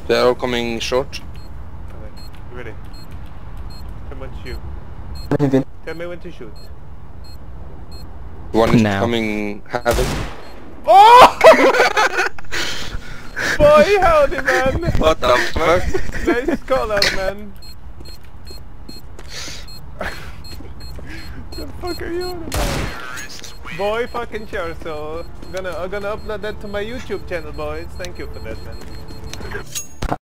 They're all coming short. Alright, you ready? Tell me when to shoot. Tell me when to shoot. One is Now. coming heaven. Oh! Boy, howdy, man! What the fuck? Nice call out, man. The fuck are you on about? Boy, fucking sure. So I'm gonna upload that to my YouTube channel, boys. Thank you for that, man.